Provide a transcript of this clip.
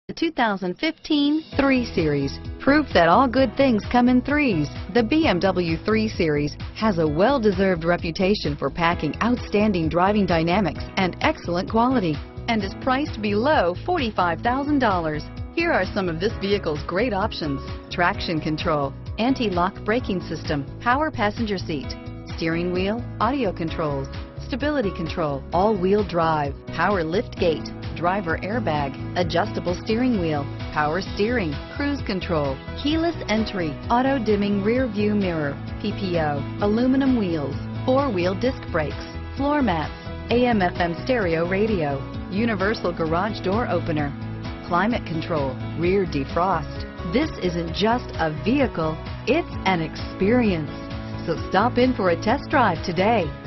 The 2015 3 Series. Proof that all good things come in threes. The BMW 3 Series has a well-deserved reputation for packing outstanding driving dynamics and excellent quality, and is priced below $45,000. Here are some of this vehicle's great options: traction control, anti-lock braking system, power passenger seat, steering wheel audio controls, stability control, all-wheel drive, power lift gate, driver airbag, adjustable steering wheel, power steering, cruise control, keyless entry, auto-dimming rear view mirror, PPO, aluminum wheels, four-wheel disc brakes, floor mats, AM/FM stereo radio, universal garage door opener, climate control, rear defrost. This isn't just a vehicle, it's an experience. So stop in for a test drive today.